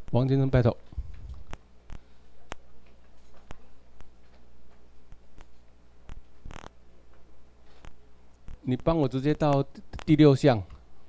王先生，拜托，你帮我直接到第6项。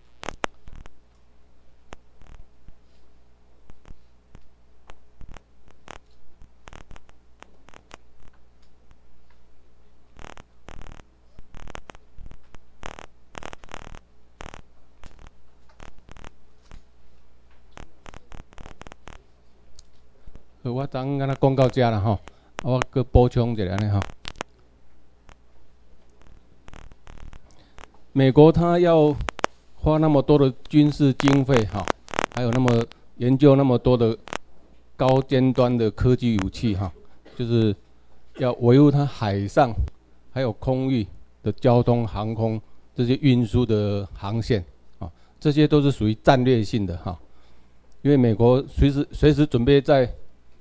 我刚刚讲到这了吼，我搁补充一下呢吼。美国他要花那么多的军事经费哈，还有研究那么多的高尖端的科技武器哈，就是要维护它海上还有空域的交通、航空这些运输的航线啊，这些都是属于战略性的哈，因为美国随时准备在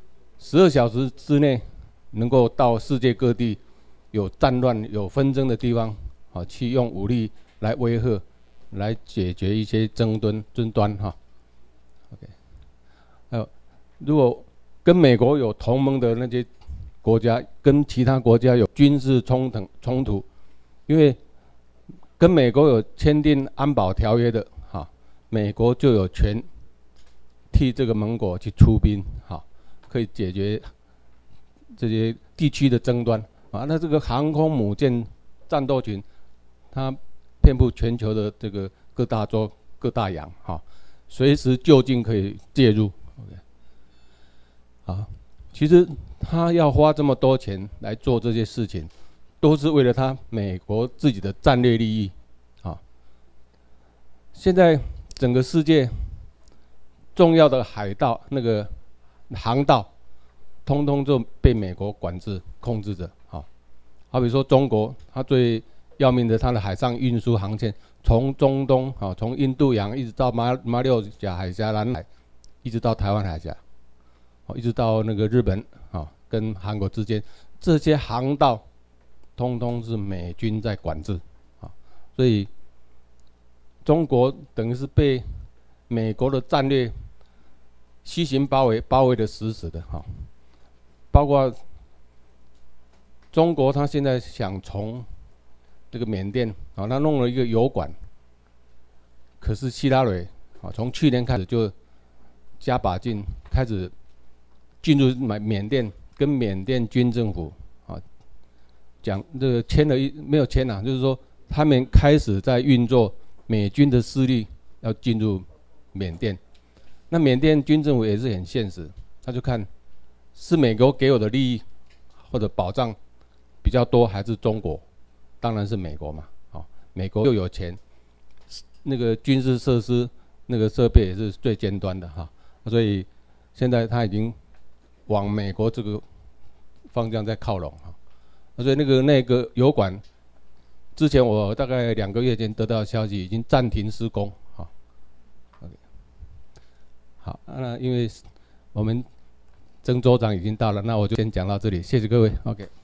12小时之内能够到世界各地有战乱、有纷争的地方，啊，去用武力来威吓、来解决一些争端哈。OK， 还有，如果跟美国有同盟的那些国家，跟其他国家有军事冲突，因为跟美国有签订安保条约的，哈，美国就有权替这个盟国去出兵，哈。可以解决这些地区的争端啊。那这个航空母舰战斗群，它遍布全球的这个各大洲、各大洋，哈，随时就近可以介入。OK， 好，其实他要花这么多钱来做这些事情，都是为了他美国自己的战略利益啊。现在整个世界重要的海道那个航道，通通就被美国管制控制着。好比说中国，它最要命的，它的海上运输航线，从中东，从印度洋一直到马六甲海峡、南海，一直到台湾海峡，一直到那个日本跟韩国之间，这些航道，通通是美军在管制所以中国等于是被美国的战略西行包围的死死的哈，包括中国，他现在想从这个缅甸他弄了一个油管，可是希拉蕊从去年开始就加把劲，开始进入缅甸，跟缅甸军政府讲这个没有签就是说他们开始在运作美军的势力要进入缅甸。那缅甸军政府也是很现实，他就看是美国给我的利益或者保障比较多，还是中国？当然是美国嘛，美国又有钱，那个军事设施、那个设备也是最尖端的哈，所以现在他已经往美国这个方向在靠拢哈，所以那个油管，之前我大概2个月前得到消息，已经暂停施工。好，那因为我们曾州长已经到了，那我就先讲到这里，谢谢各位。OK。